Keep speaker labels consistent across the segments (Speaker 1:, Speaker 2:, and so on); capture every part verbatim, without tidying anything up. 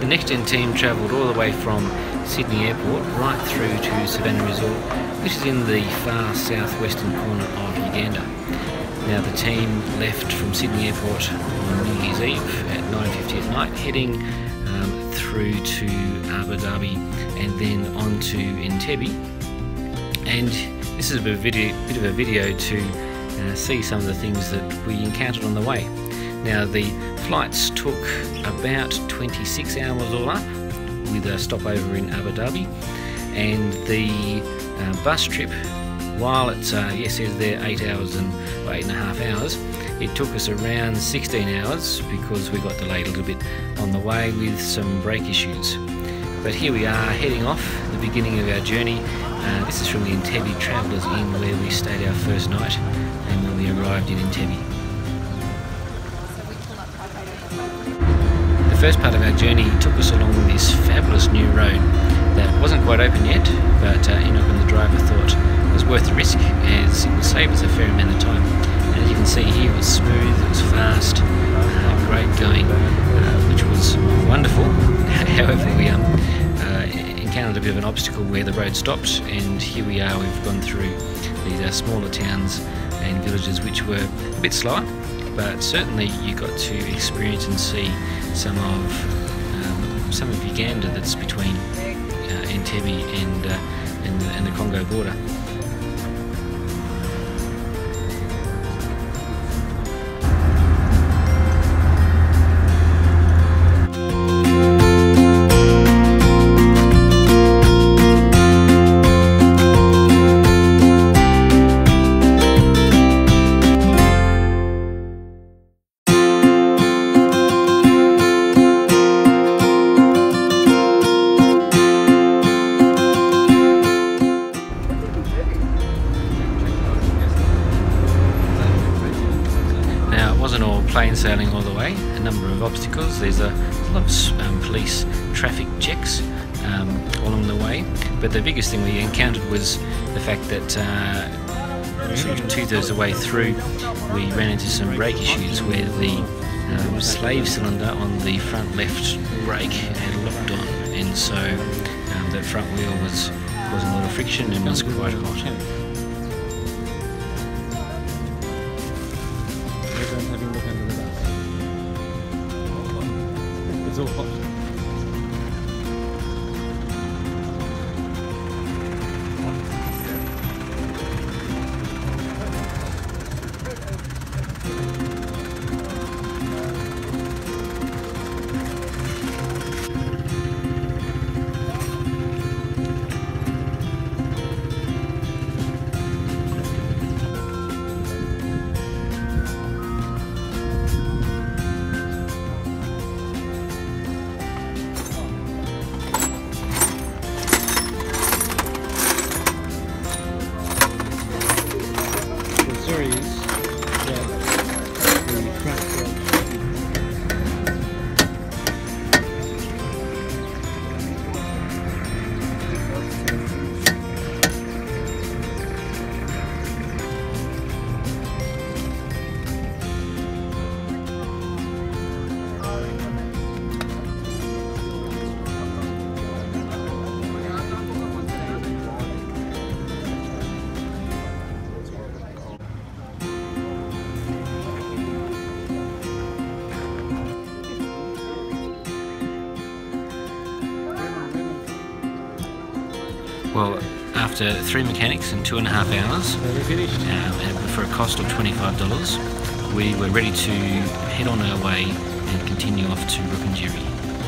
Speaker 1: The Next Gen team travelled all the way from Sydney Airport right through to Savannah Resort, which is in the far southwestern corner of Uganda. Now the team left from Sydney Airport on New Year's Eve at nine fifty at night, heading um, through to Abu Dhabi and then on to Entebbe. And this is a bit of, video, bit of a video to uh, see some of the things that we encountered on the way. Now the flights took about twenty-six hours all up, with a stopover in Abu Dhabi, and the uh, bus trip, while it's uh, yes, it says there eight hours and or eight and a half hours, it took us around sixteen hours because we got delayed a little bit on the way with some brake issues. But here we are heading off, the beginning of our journey. Uh, this is from the Entebbe Travellers Inn, where we stayed our first night and when we arrived in Entebbe. The first part of our journey took us along this fabulous new road that wasn't quite open yet, but uh, Enoch and the driver thought it was worth the risk, as it would save us a fair amount of time. And as you can see here, it was smooth, it was fast, uh, great going, uh, which was wonderful. However, we um, uh, encountered a bit of an obstacle where the road stopped, and here we are, we've gone through these uh, smaller towns and villages which were a bit slower, but certainly you got to experience and see some of um, some of Uganda that's between uh, Entebbe and, uh, and, the, and the Congo border. Plain sailing all the way, a number of obstacles. There's a lot of um, police traffic checks um, along the way, but the biggest thing we encountered was the fact that uh, two, two-thirds of the way through we ran into some brake issues where the um, slave cylinder on the front left brake had locked on, and so um, that front wheel was causing a lot of friction and was quite hot.
Speaker 2: Having a look under the bus. It's all hot.
Speaker 1: Well, after three mechanics and two and a half hours, um, and for a cost of twenty-five dollars, we were ready to head on our way and continue off to Rukungiri.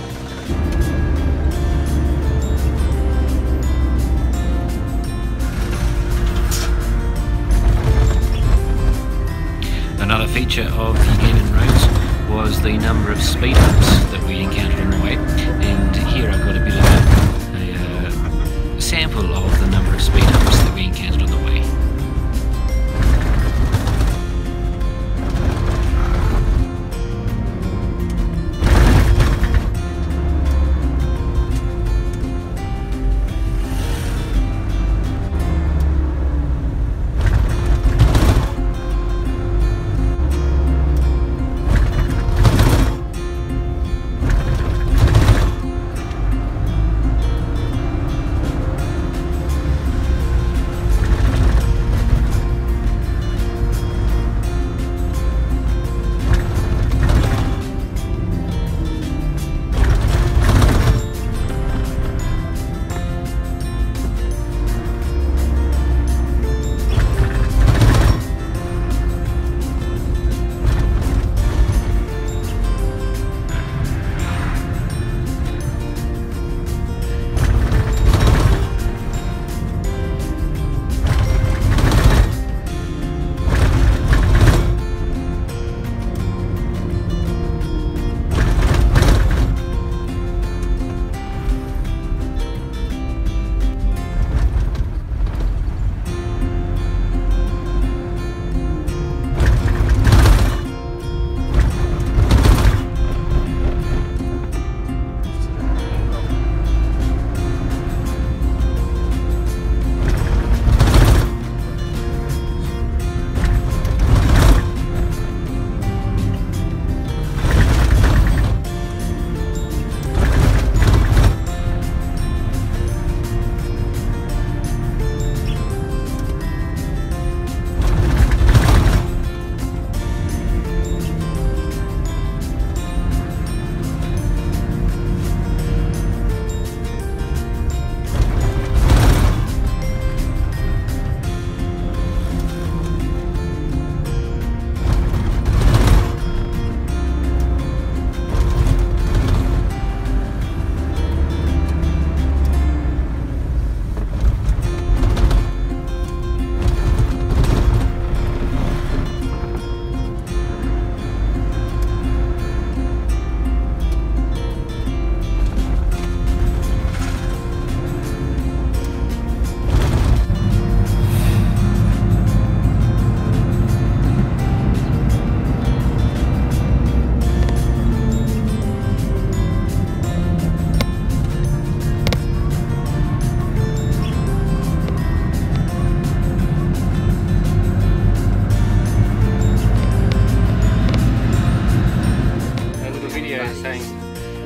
Speaker 1: Another feature of the Ugandan roads was the number of speed humps that we encountered on the way, and here I've got a bit of a, a uh, sample of the number of speed humps that we encountered on the way.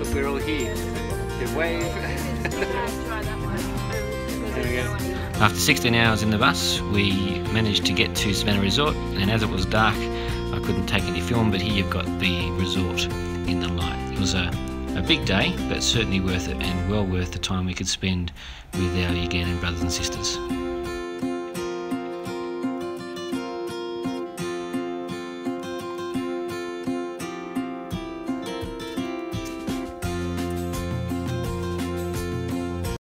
Speaker 1: look, we're all here. The wave. There we go. After sixteen hours in the bus, we managed to get to Savannah Resort, and as it was dark, I couldn't take any film, but here you've got the resort in the light. It was a, a big day, but certainly worth it, and well worth the time we could spend with our Ugandan brothers and sisters.